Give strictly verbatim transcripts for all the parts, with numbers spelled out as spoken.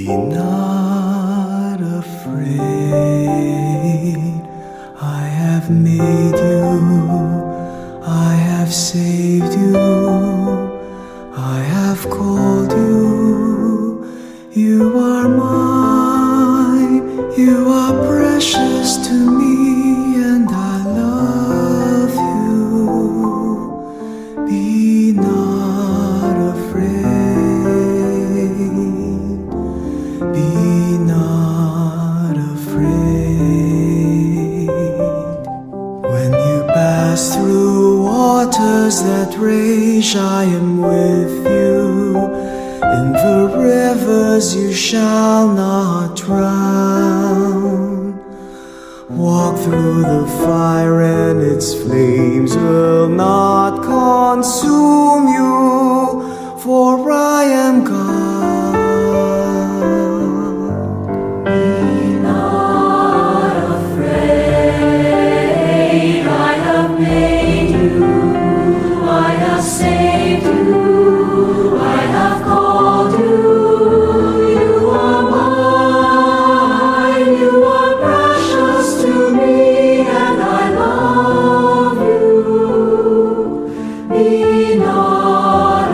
not afraid. I have made you, I have saved you, I have called you. You are mine, you are precious to me, and I love you. Be not afraid, be not afraid. When you pass through waters that rage, I am with you. In the rivers you shall not drown. Walk through the fire and its flames will not consume you, for I am God. Be not afraid, I have made you, I have saved you, I have called you. You are mine, you are precious to me, and I love you. Be not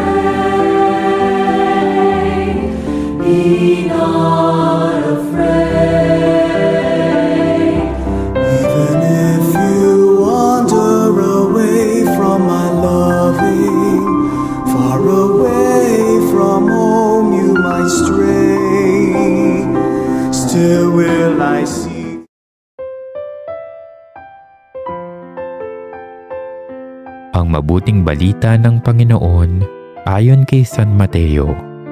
afraid, be not afraid. Even if you wander away from my loving, far away from home you might stray, still will I see. Ang mabuting balita ng Panginoon ayon kay San Mateo.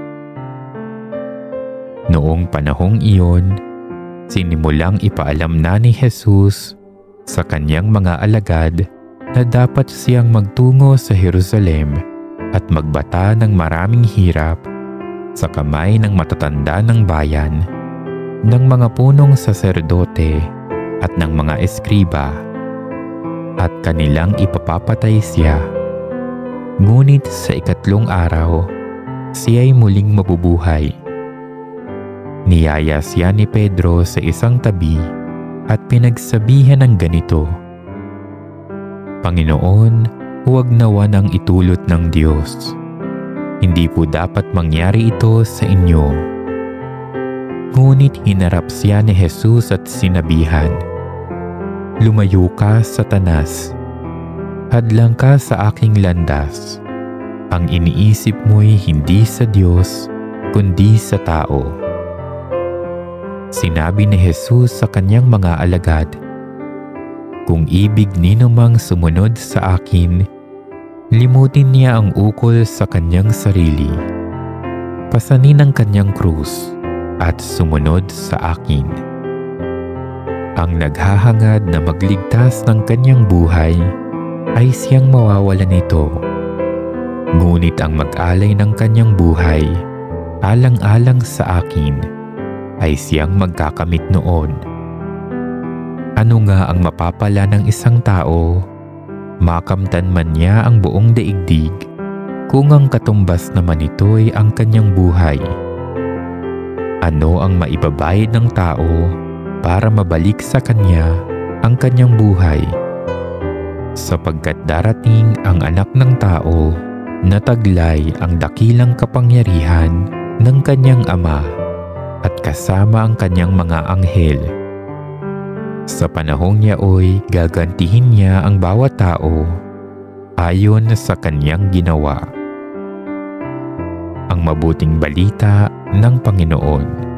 Noong panahong iyon, sinimulang ipaalam na ni Jesus sa kanyang mga alagad na dapat siyang magtungo sa Jerusalem at magbata ng maraming hirap sa kamay ng matatanda ng bayan, ng mga punong saserdote at ng mga eskriba, at kanilang ipapapatay siya. Ngunit sa ikatlong araw, siya'y muling mabubuhay. Niyaya siya ni Pedro sa isang tabi at pinagsabihan ng ganito, Panginoon, huwag nawa nang itulot ng Diyos. Hindi po dapat mangyari ito sa inyo. Ngunit hinarap siya ni Jesus at sinabihan, Lumayo ka, Satanas. Hadlang ka sa aking landas. Ang iniisip mo'y hindi sa Diyos, kundi sa tao. Sinabi ni Jesus sa kanyang mga alagad, Kung ibig ninumang sumunod sa akin, limutin niya ang ukol sa kanyang sarili. Pasanin ang kanyang krus at sumunod sa akin. Ang naghahangad na magligtas ng kanyang buhay ay siyang mawawalan nito. Ngunit ang mag-alay ng kanyang buhay, alang-alang sa akin, ay siyang magkakamit noon. Ano nga ang mapapala ng isang tao, makamtan man niya ang buong daigdig, kung ang katumbas naman ito'y ang kanyang buhay? Ano ang maibabayad ng tao para mabalik sa kanya ang kanyang buhay? Sapagkat darating ang anak ng tao na taglay ang dakilang kapangyarihan ng kanyang ama at kasama ang kanyang mga anghel. Sa panahong yaoy, gagantihin niya ang bawat tao ayon sa kanyang ginawa. Ang mabuting balita ng Panginoon.